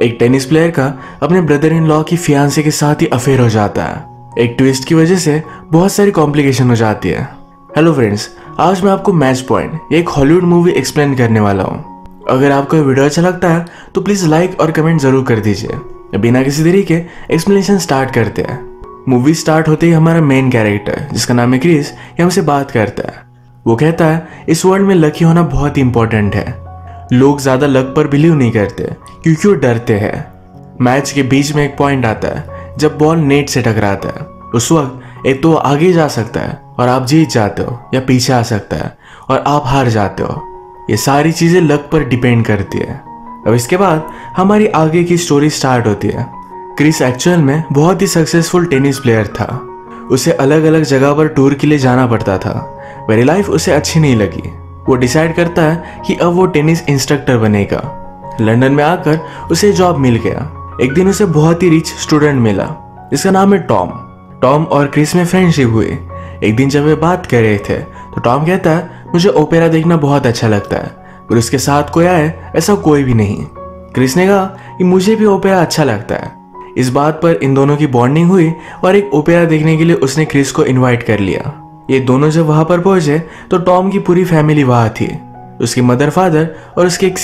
एक tennis player का अपने ब्रदर इन लॉ की फियांसे के साथ ही अफेयर हो जाता है। एक ट्विस्ट की वजह से बहुत सारी कॉम्प्लिकेशन हो जाती है। हेलो फ्रेंड्स, आज मैं आपको मैच पॉइंट एक हॉलीवुड मूवी एक्सप्लेन करने वाला हूँ। अगर आपको ये वीडियो अच्छा लगता है तो प्लीज लाइक और कमेंट जरूर कर दीजिए। बिना किसी देरी के एक्सप्लेनेशन स्टार्ट करते हैं। मूवी स्टार्ट होते ही हमारा मेन कैरेक्टर जिसका नाम है क्रिस, ये हमसे बात करता है। वो कहता है इस वर्ल्ड में लकी होना बहुत इंपॉर्टेंट है। लोग ज्यादा लक पर बिलीव नहीं करते क्योंकि वो डरते हैं। मैच के बीच में एक पॉइंट आता है जब बॉल नेट से टकराता है। उस वक्त एक तो आगे जा सकता है और आप जीत जाते हो, या पीछे आ सकता है और आप हार जाते हो। ये सारी चीजें लक पर डिपेंड करती है। अब इसके बाद हमारी आगे की स्टोरी स्टार्ट होती है। क्रिस एक्चुअल में बहुत ही सक्सेसफुल टेनिस प्लेयर था। उसे अलग अलग जगह पर टूर के लिए जाना पड़ता था। मेरी लाइफ उसे अच्छी नहीं लगी। वो डिसाइड करता है कि अब वो टेनिस इंस्ट्रक्टर बनेगा। लंदन में आकर उसे जॉब मिल गया। एक दिन उसे बहुत ही रिच स्टूडेंट मिला जिसका नाम है टॉम। टॉम और क्रिस में फ्रेंडशिप हुई। एक दिन जब वे बात कर रहे थे तो टॉम कहता है मुझे ओपेरा देखना बहुत अच्छा लगता है, पर उसके साथ कोई आए ऐसा कोई भी नहीं। क्रिस ने कहा कि मुझे भी ओपेरा अच्छा लगता है। इस बात पर इन दोनों की बॉन्डिंग हुई और एक ओपेरा देखने के लिए उसने क्रिस को इनवाइट कर लिया। ये दोनों जब वहां पर पहुंचे तो टॉम की पूरी फैमिली वहां थी। उसकी मदर, फादर और उसकी एक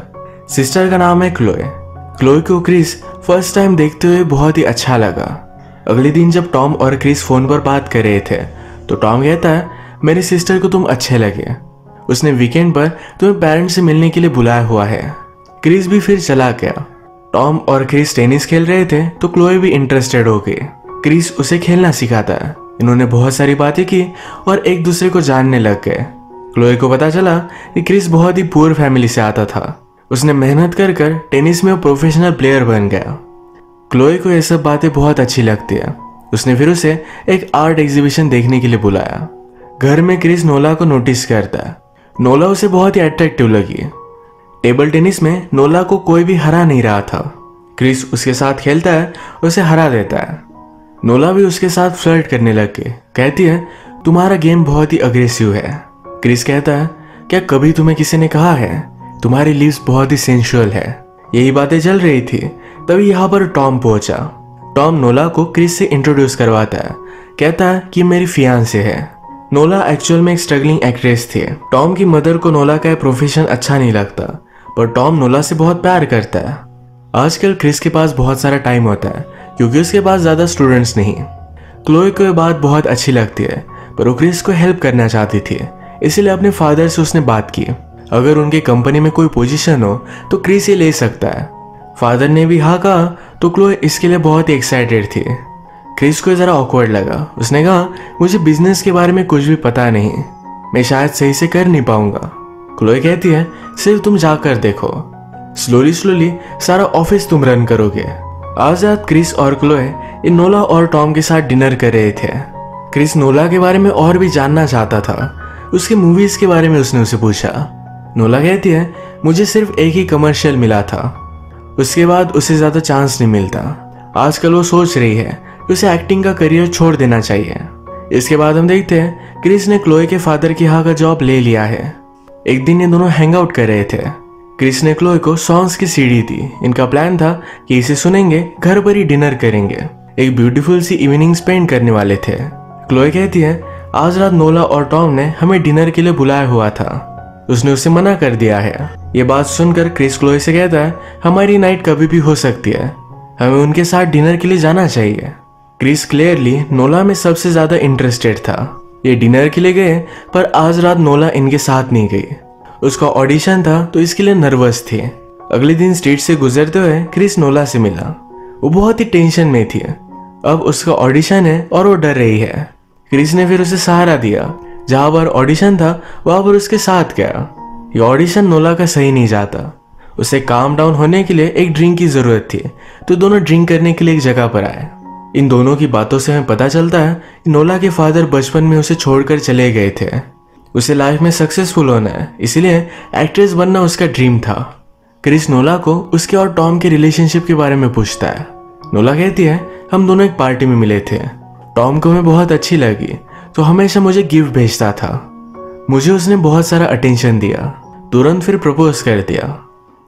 सिस्टर का नाम है क्लोए। क्लोए को क्रिस फर्स्ट टाइम देखते हुए बहुत ही अच्छा लगा। अगले दिन जब टॉम और क्रिस फोन पर बात कर रहे थे तो टॉम कहता है मेरी सिस्टर को तुम अच्छे लगे। उसने वीकेंड पर तुम्हें पेरेंट्स से मिलने के लिए बुलाया हुआ है। क्रिस भी फिर चला गया। टॉम और क्रिस टेनिस खेल रहे थे तो क्लोए भी इंटरेस्टेड हो गई। क्रिस उसे खेलना सिखाता है। इन्होंने बहुत सारी बातें की और एक दूसरे को जानने लग गए। क्लोए को पता चला कि क्रिस बहुत ही पुअर फैमिली से आता था। उसने मेहनत कर कर टेनिस में प्रोफेशनल प्लेयर बन गया। क्लोए को ये सब बातें बहुत अच्छी लगती है। उसने फिर उसे एक आर्ट एग्जीबिशन देखने के लिए बुलाया। घर में क्रिस नोला को नोटिस करता है। नोला उसे बहुत ही अट्रैक्टिव लगी। टेबल टेनिस में नोला को कोई भी हरा नहीं रहा था। क्रिस उसके साथ खेलता है, उसे हरा देता है। नोला भी उसके साथ फ्लर्ट करने लग गई। कहती है तुम्हारा गेम बहुत ही अग्रेसिव है। क्रिस कहता है क्या कभी तुम्हें किसी ने कहा है तुम्हारी लिप्स बहुत ही सेंसुअल है। यही बातें चल रही थी तभी यहाँ पर टॉम पहुंचा। टॉम नोला को क्रिस से इंट्रोड्यूस करवाता है। कहता है कि मेरी फियांसे है। नोला एक्चुअल में एक स्ट्रगलिंग एक्ट्रेस थी। टॉम की मदर को नोला का प्रोफेशन अच्छा नहीं लगता, पर टॉम नोला से बहुत प्यार करता है। आजकल क्रिस के पास बहुत सारा टाइम होता है क्योंकि उसके पास ज्यादा स्टूडेंट्स नहीं। क्लोए को ये बात बहुत अच्छी लगती है, पर वो क्रिस को हेल्प करना चाहती थी, इसीलिए अपने फादर से उसने बात की अगर उनके कंपनी में कोई पोजीशन हो तो क्रिस ये ले सकता है। फादर ने भी हाँ कहा तो क्लोए इसके लिए बहुत ही एक्साइटेड थी। क्रिस को जरा ऑकवर्ड लगा। उसने कहा मुझे बिजनेस के बारे में कुछ भी पता नहीं, मैं शायद सही से कर नहीं पाऊंगा। क्लोए कहती है सिर्फ तुम जाकर देखो, स्लोली सारा ऑफिस तुम रन करोगे। आज रात क्रिस और क्लोए इन नोला और टॉम के साथ डिनर कर रहे थे। क्रिस नोला के बारे में और भी जानना चाहता था। उसके मूवीज के बारे में उसने उसे पूछा। नोला कहती है मुझे सिर्फ एक ही कमर्शियल मिला था, उसके बाद उसे ज्यादा चांस नहीं मिलता। आजकल वो सोच रही है कि उसे एक्टिंग का करियर छोड़ देना चाहिए। इसके बाद हम देखते हैं क्रिस ने क्लोए के फादर की हाँ का जॉब ले लिया है। एक दिन ये दोनों हैंग आउट कर रहे थे। क्रिस ने क्लोए को सॉन्ग्स की सीडी दी। इनका प्लान था कि इसे सुनेंगे, घर पर ही डिनर करेंगे, एक ब्यूटीफुल सी इवनिंग स्पेंड करने वाले थे। क्लोए कहती है आज रात नोला और टॉम ने हमें डिनर के लिए बुलाया हुआ था, उसने उसे मना कर दिया है। ये बात सुनकर क्रिस क्लोए से कहता है हमारी नाइट कभी भी हो सकती है, हमें उनके साथ डिनर के लिए जाना चाहिए। क्रिस क्लियरली नोला में सबसे ज्यादा इंटरेस्टेड था। ये डिनर के लिए गए पर आज रात नोला इनके साथ नहीं गई। उसका ऑडिशन था तो इसके लिए नर्वस थी। अगले दिन स्ट्रीट से गुजरते हुए क्रिस नोला से मिला। वो बहुत ही टेंशन में थी। अब उसका ऑडिशन है और वो डर रही है। क्रिस ने फिर उसे सहारा दिया। जहां पर ऑडिशन था वहां पर उसके साथ गया। ये ऑडिशन नोला का सही नहीं जाता। उसे काम डाउन होने के लिए एक ड्रिंक की जरूरत थी, तो दोनों ड्रिंक करने के लिए एक जगह पर आए। इन दोनों की बातों से हमें पता चलता है कि नोला के फादर बचपन में उसे छोड़कर चले गए थे। उसे लाइफ में सक्सेसफुल होना है, इसलिए एक्ट्रेस बनना उसका ड्रीम था। क्रिस नोला को उसके और टॉम के रिलेशनशिप के बारे में पूछता है। नोला कहती है हम दोनों एक पार्टी में मिले थे। टॉम को मैं बहुत अच्छी लगी तो हमेशा मुझे गिफ्ट भेजता था। मुझे उसने बहुत सारा अटेंशन दिया, तुरंत फिर प्रपोज कर दिया।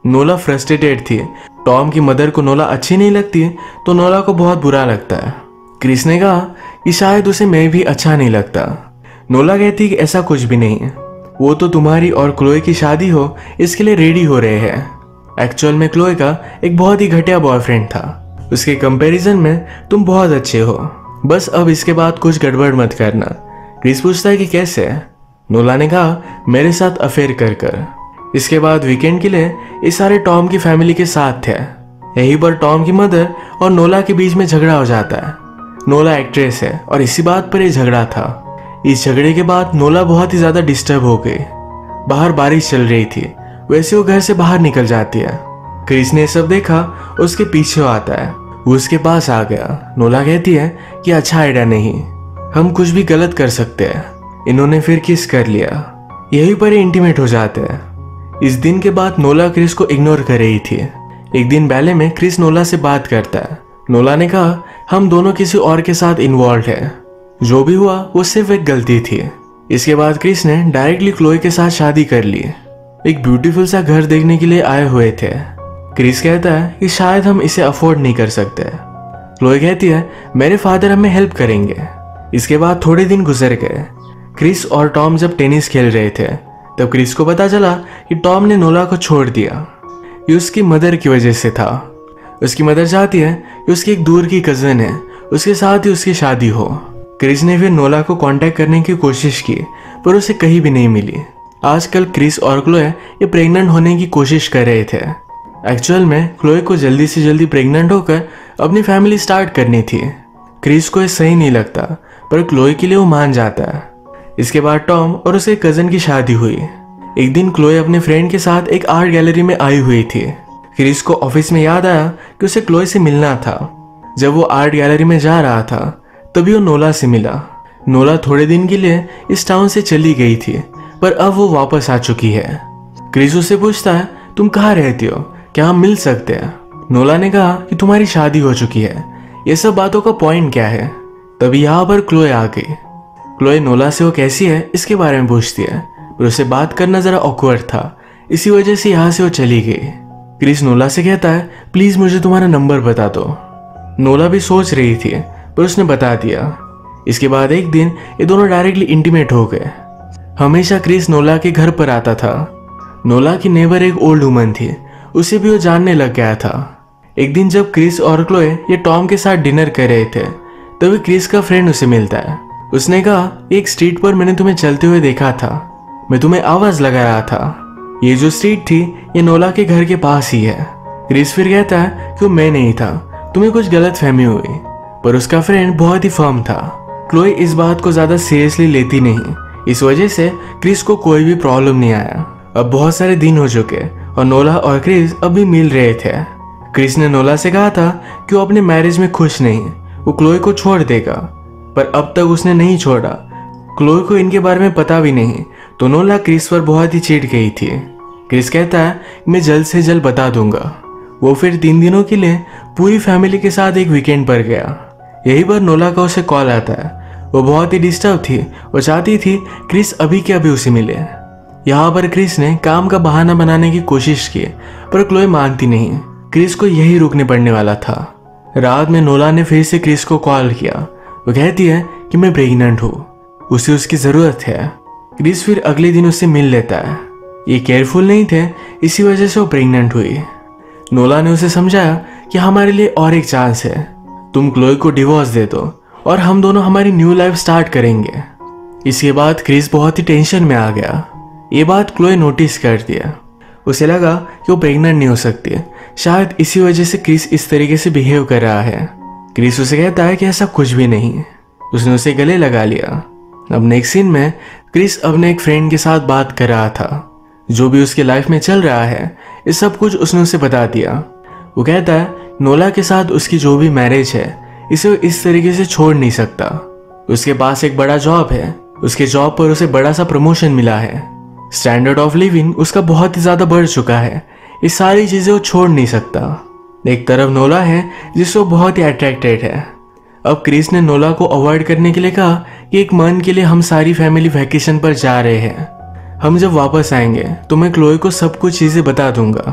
नोला फ्रस्ट्रेटेड थी। टॉम की मदर को नोला अच्छी नहीं लगती तो नोला को बहुत बुरा लगता है। क्रिस ने कहा कि शायद उसे मैं भी अच्छा नहीं लगता। नोला कहती कि ऐसा कुछ भी नहीं है, वो तो तुम्हारी और क्लोए की शादी हो इसके लिए रेडी हो रहे हैं। एक्चुअल में क्लोए का एक बहुत ही घटिया बॉयफ्रेंड था, उसके कंपैरिजन में तुम बहुत अच्छे हो, बस अब इसके बाद कुछ गड़बड़ मत करना। क्रिस पूछता है कि कैसे? नोला ने कहा मेरे साथ अफेयर कर कर। इसके बाद वीकेंड के लिए ये सारे टॉम की फैमिली के साथ थे। यहीं पर टॉम की मदर और नोला के बीच में झगड़ा हो जाता है। नोला एक्ट्रेस है और इसी बात पर यह झगड़ा था। इस झगड़े के बाद नोला बहुत ही ज्यादा डिस्टर्ब हो गई। बाहर बारिश चल रही थी, वैसे वो घर से बाहर निकल जाती है। क्रिस ने सब देखा, उसके पीछे आता है, वो उसके पास आ गया। नोला कहती है कि अच्छा आइडिया नहीं, हम कुछ भी गलत कर सकते हैं। इन्होंने फिर किस कर लिया, यहीं पर इंटीमेट हो जाते हैं। इस दिन के बाद नोला क्रिस को इग्नोर कर रही थी। एक दिन बैले में क्रिस नोला से बात करता है। नोला ने कहा हम दोनों किसी और के साथ इन्वॉल्व है, जो भी हुआ वो सिर्फ एक गलती थी। इसके बाद क्रिस ने डायरेक्टली क्लोए के साथ शादी कर ली। एक ब्यूटीफुल सा घर देखने के लिए आए हुए थे। क्रिस कहता है कि शायद हम इसे अफोर्ड नहीं कर सकते। क्लोए कहती है मेरे फादर हमें हेल्प करेंगे। इसके बाद थोड़े दिन गुजर गए। क्रिस और टॉम जब टेनिस खेल रहे थे तब क्रिस को पता चला कि टॉम ने नोला को छोड़ दिया। ये उसकी मदर की वजह से था। उसकी मदर चाहती है कि उसकी एक दूर की कजन है, उसके साथ ही उसकी शादी हो। क्रिस ने फिर नोला को कांटेक्ट करने की कोशिश की पर उसे कहीं भी नहीं मिली। आजकल क्रिस और क्लोए ये प्रेग्नेंट होने की कोशिश कर रहे थे। एक्चुअल में क्लोए को जल्दी से जल्दी प्रेग्नेंट होकर अपनी फैमिली स्टार्ट करनी थी। क्रिस को ये सही नहीं लगता पर क्लोए के लिए वो मान जाता है। इसके बाद टॉम और उसके कजन की शादी हुई। एक दिन क्लोए अपने फ्रेंड के साथ एक आर्ट गैलरी में आई हुई थी। क्रिस को ऑफिस में याद आया कि उसे क्लोए से मिलना था। जब वो आर्ट गैलरी में जा रहा था तभी वो नोला से मिला। नोला थोड़े दिन के लिए इस टाउन से चली गई थी पर अब वो वापस आ चुकी है। क्रिस उससे पूछता है तुम कहाँ रहती हो, क्या हम मिल सकते हैं? नोला ने कहा कि तुम्हारी शादी हो चुकी है, ये सब बातों का पॉइंट क्या है? तभी यहाँ पर क्लोए आ गई। क्लोए नोला से वो कैसी है इसके बारे में पूछती है पर उसे बात करना जरा ऑकवर्ड था, इसी वजह से यहाँ से वो चली गई। क्रिस नोला से कहता है प्लीज मुझे तुम्हारा नंबर बता दो। नोला भी सोच रही थी पर उसने बता दिया। इसके बाद एक दिन ये दोनों डायरेक्टली इंटीमेट हो गए। हमेशा क्रिस नोला के घर पर आता था। नोला की नेबर एक ओल्ड वुमन थी, उसे भी वो जानने लग गया था। एक दिन जब क्रिस और क्लोए ये टॉम के साथ डिनर कर रहे थे तभी क्रिस का फ्रेंड उसे मिलता है। उसने कहा एक स्ट्रीट पर मैंने तुम्हें चलते हुए देखा था, मैं तुम्हें आवाज लगा रहा था। ये जो स्ट्रीट थी ये नोला के घर के पास ही है। क्रिस फिर कहता है कि वो मैं नहीं था, तुम्हें कुछ गलत फहमी हुई, पर उसका फ्रेंड बहुत ही फर्म था। क्लोए इस बात को ज्यादा सीरियसली लेती नहीं, इस वजह से क्रिस को कोई भी प्रॉब्लम नहीं आया। अब बहुत सारे दिन हो चुके और नोला और क्रिस अब भी मिल रहे थे। क्रिस ने नोला से कहा था कि वो अपने मैरिज में खुश नहीं, वो क्लोए को छोड़ देगा, पर अब तक उसने नहीं छोड़ा। क्लोए को इनके बारे में पता भी नहीं तो नोला क्रिस पर बहुत ही चिढ़ गई थी। क्रिस कहता है मैं जल्द से जल्द बता दूंगा। वो फिर 3 दिनों के लिए पूरी फैमिली के साथ एक वीकेंड पर गया। यहीं पर नोला का उसे कॉल आता है। वो बहुत ही डिस्टर्ब थी और चाहती थी क्रिस अभी के अभी उसे मिले। यहाँ पर क्रिस ने काम का बहाना बनाने की कोशिश की पर क्लोए मानती नहीं। क्रिस को यही रुकने पड़ने वाला था। रात में नोला ने फिर से क्रिस को कॉल किया। वो कहती है कि मैं प्रेग्नेंट हूँ, उसे उसकी जरूरत है। क्रिस फिर अगले दिन उससे मिल लेता है। ये केयरफुल नहीं थे, इसी वजह से वो प्रेग्नेंट हुई। नोला ने उसे समझाया कि हमारे लिए और एक चांस है, तुम क्लोए को डिवोर्स दे दो और हम दोनों हमारी न्यू लाइफ स्टार्ट करेंगे। इसके बाद क्रिस बहुत ही टेंशन में आ गया। ये बात क्लोए नोटिस कर दिया। उसे लगा कि वो प्रेग्नेंट नहीं हो सकती, शायद इसी वजह से क्रिस इस तरीके से बिहेव कर रहा है। क्रिस उसे कहता है कि ऐसा कुछ भी नहीं। उसने उसे गले लगा लिया। अब नेक्स्ट सीन में क्रिस अपने एक फ्रेंड के साथ बात कर रहा था। जो भी उसके लाइफ में चल रहा है ये सब कुछ उसने उसे बता दिया। वो कहता है नोला के साथ उसकी जो भी मैरिज है इसे वो इस तरीके से छोड़ नहीं सकता। उसके पास एक बड़ा जॉब है, उसके जॉब पर उसे बड़ा सा प्रमोशन मिला है, स्टैंडर्ड ऑफ लिविंग उसका बहुत ही ज्यादा बढ़ चुका है। ये सारी चीजें वो छोड़ नहीं सकता। एक तरफ नोला है जिससे वो बहुत ही अट्रैक्टेड है। अब क्रिस ने नोला को अवॉइड करने के लिए कहा कि एक मंथ के लिए हम सारी फैमिली वैकेशन पर जा रहे हैं। हम जब वापस आएंगे तो मैं क्लोए को सब कुछ चीजें बता दूंगा,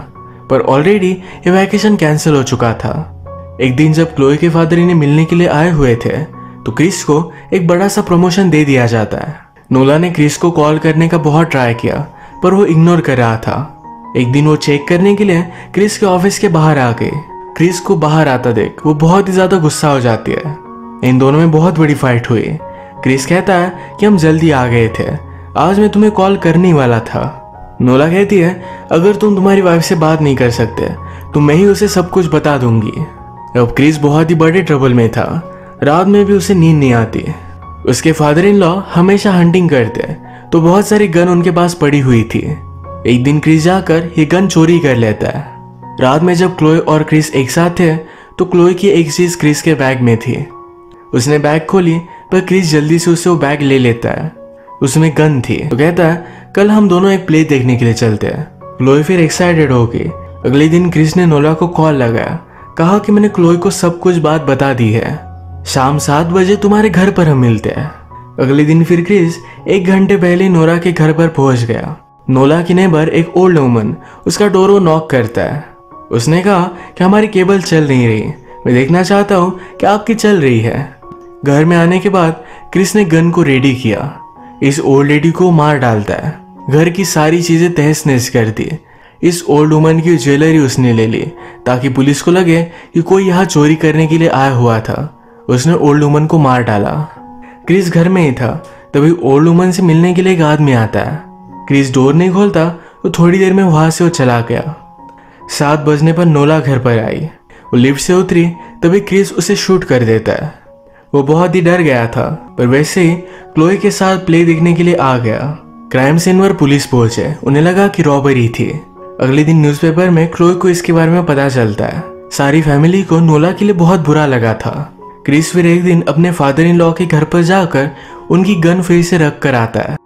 पर ऑलरेडी ये वैकेशन कैंसिल हो चुका था। एक दिन जब क्लोई के फादर इन्हें मिलने के लिए आए हुए थे तो क्रिस को एक बड़ा सा प्रमोशन दे दिया जाता है। नोला ने क्रिस को कॉल करने का बहुत ट्राई किया पर वो इग्नोर कर रहा था। एक दिन वो चेक करने के लिए क्रिस के ऑफिस के बाहर आ गए। क्रिस को बाहर आता देख वो बहुत ही ज्यादा गुस्सा हो जाती है। इन दोनों में बहुत बड़ी फाइट हुई। क्रिस कहता है कि हम जल्दी आ गए थे, आज मैं तुम्हें कॉल करने ही वाला था। नोला कहती है अगर तुम तुम्हारी वाइफ से बात नहीं कर सकते तो मैं ही उसे सब कुछ बता दूंगी। अब क्रिस बहुत ही बड़े ट्रबल में था। रात में भी उसे नींद नहीं आती। उसके फादर इन लॉ हमेशा हंटिंग करते तो बहुत सारी गन उनके पास पड़ी हुई थी। एक दिन क्रिस जाकर ये गन चोरी कर लेता है। रात में जब क्लोई और क्रिस एक साथ थे तो क्लोई की एक चीज क्रिस के बैग में थी। उसने बैग खोली पर क्रिस जल्दी से उसे वो बैग ले लेता है। उसमें गन थी तो कहता है कल हम दोनों एक प्ले देखने के लिए चलते हैं। क्लोई फिर एक्साइटेड हो गई। अगले दिन क्रिस ने नोला को कॉल लगाया, कहा कि मैंने क्लोई को सब कुछ बात बता दी है, शाम 7 बजे तुम्हारे घर पर हम मिलते हैं। अगले दिन फिर क्रिस 1 घंटे पहले नोरा के घर पर पहुंच गया। नोला की नेबर एक ओल्ड वुमन उसका डोर नॉक करता है। उसने कहा कि हमारी केबल चल नहीं रही, मैं देखना चाहता हूँ कि आपकी चल रही है। घर में आने के बाद क्रिस ने गन को रेडी किया, इस ओल्ड लेडी को मार डालता है। घर की सारी चीजें तहस नहस कर दी। इस ओल्ड वुमन की ज्वेलरी उसने ले ली ताकि पुलिस को लगे कि कोई यहाँ चोरी करने के लिए आया हुआ था। उसने ओल्ड वुमन को मार डाला। क्रिस घर में ही था तभी ओल्ड वुमन से मिलने के लिए एक आदमी आता है। क्रिस डोर नहीं खोलता तो थोड़ी देर में वहां से वो चला गया। 7 बजने पर नोला घर पर आई। वो लिफ्ट से उतरी तभी क्रिस उसे शूट कर देता है। वो बहुत ही डर गया था पर वैसे ही क्लोई के साथ प्ले देखने के लिए आ गया। क्राइम सीन पर पुलिस पहुंचे, उन्हें लगा कि रॉबरी थी। अगले दिन न्यूज़पेपर में क्लोई को इसके बारे में पता चलता है। सारी फैमिली को नोला के लिए बहुत बुरा लगा था। क्रिस फिर एक दिन अपने फादर इन लॉ के घर पर जाकर उनकी गन फिर से रख कर आता है।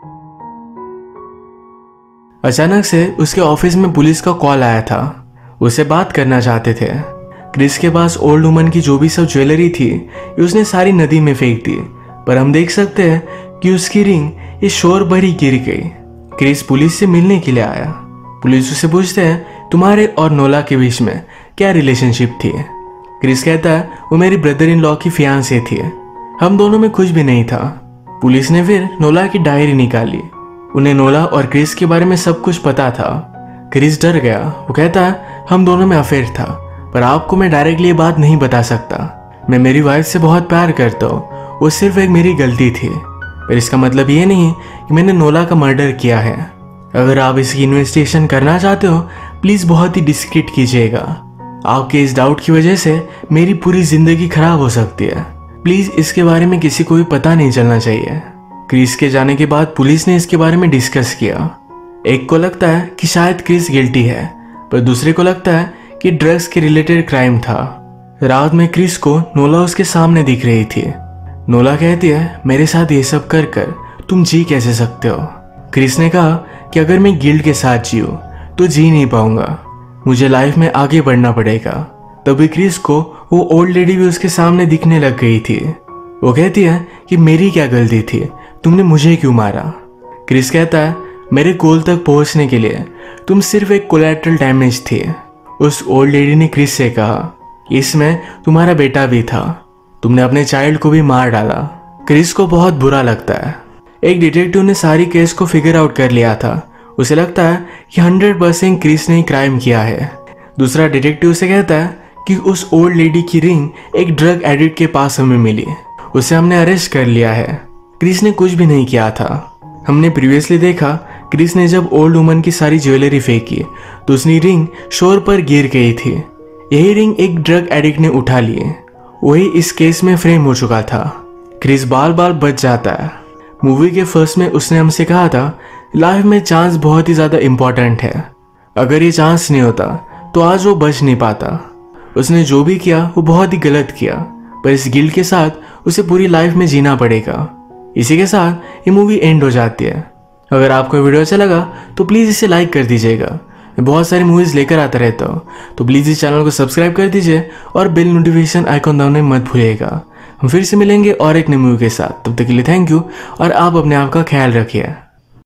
अचानक से उसके ऑफिस में पुलिस का कॉल आया था, उससे बात करना चाहते थे। क्रिस के पास ओल्ड वुमन की जो भी सब ज्वेलरी थी ये उसने सारी नदी में फेंक दी, पर हम देख सकते हैं कि उसकी रिंग इस शोर भरी गिर गई। क्रिस पुलिस से मिलने के लिए आया। पुलिस उससे पूछते हैं तुम्हारे और नोला के बीच में क्या रिलेशनशिप थी। क्रिस कहता है वो मेरी ब्रदर इन लॉ की फियांसे थी, हम दोनों में कुछ भी नहीं था। पुलिस ने फिर नोला की डायरी निकाली। उन्हें नोला और क्रिस के बारे में सब कुछ पता था। क्रिस डर गया। वो कहता है हम दोनों में अफेयर था पर आपको मैं डायरेक्टली ये बात नहीं बता सकता। मैं मेरी वाइफ से बहुत प्यार करता हूँ, वो सिर्फ एक मेरी गलती थी, पर इसका मतलब ये नहीं कि मैंने नोला का मर्डर किया है। अगर आप इसकी इन्वेस्टिगेशन करना चाहते हो प्लीज़ बहुत ही डिस्क्रीट कीजिएगा। आपके इस डाउट की वजह से मेरी पूरी जिंदगी खराब हो सकती है। प्लीज़ इसके बारे में किसी को भी पता नहीं चलना चाहिए। क्रिस के जाने के बाद पुलिस ने इसके बारे में डिस्कस किया। एक को लगता है कि शायद क्रिस गिल्टी है पर दूसरे को लगता है कि ड्रग्स के रिलेटेड क्राइम था। रात में क्रिस को नोला उसके सामने दिख रही थी। नोला कहती है मेरे साथ ये सब कर कर तुम जी कैसे सकते हो। क्रिस ने कहा कि अगर मैं गिल्ड के साथ जीऊँ तो जी नहीं पाऊंगा, मुझे लाइफ में आगे बढ़ना पड़ेगा। तभी क्रिस को वो ओल्ड लेडी भी उसके सामने दिखने लग गई थी। वो कहती है कि मेरी क्या गलती थी, तुमने मुझे क्यों मारा। क्रिस कहता है मेरे गोल तक पहुंचने के लिए तुम सिर्फ एक कोलैटरल डैमेज थी। उस ओल्ड लेडी ने क्रिस से कहा इसमें तुम्हारा बेटा भी था, तुमने अपने चाइल्ड को भी मार डाला। क्रिस को बहुत बुरा लगता है। एक डिटेक्टिव ने सारी केस को फिगर आउट कर लिया था। उसे लगता है कि 100% क्रिस ने क्राइम किया है। दूसरा डिटेक्टिव से कहता है कि उस ओल्ड लेडी की रिंग एक ड्रग एडिक्ट के पास हमें मिली, उसे हमने अरेस्ट कर लिया है। क्रिस ने कुछ भी नहीं किया था। हमने प्रीवियसली देखा क्रिस ने जब ओल्ड वुमन की सारी ज्वेलरी फेंकी तो उसकी रिंग शोर पर गिर गई थी। यही रिंग एक ड्रग एडिक्ट ने उठा ली, वही इस केस में फ्रेम हो चुका था। क्रिस बाल बाल बच जाता है। मूवी के फर्स्ट में उसने हमसे कहा था लाइफ में चांस बहुत ही ज़्यादा इम्पोर्टेंट है, अगर ये चांस नहीं होता तो आज वो बच नहीं पाता। उसने जो भी किया वो बहुत ही गलत किया, पर इस गिल्ट के साथ उसे पूरी लाइफ में जीना पड़ेगा। इसी के साथ ये मूवी एंड हो जाती है। अगर आपको वीडियो अच्छा लगा तो प्लीज़ इसे लाइक कर दीजिएगा। मैं बहुत सारी मूवीज़ लेकर आता रहता हूँ, तो प्लीज़ इस चैनल को सब्सक्राइब कर दीजिए और बेल नोटिफिकेशन आइकॉन दबाना मत भूलिएगा। हम फिर से मिलेंगे और एक नई मूवी के साथ। तब तक के लिए थैंक यू और आप अपने आप का ख्याल रखिए।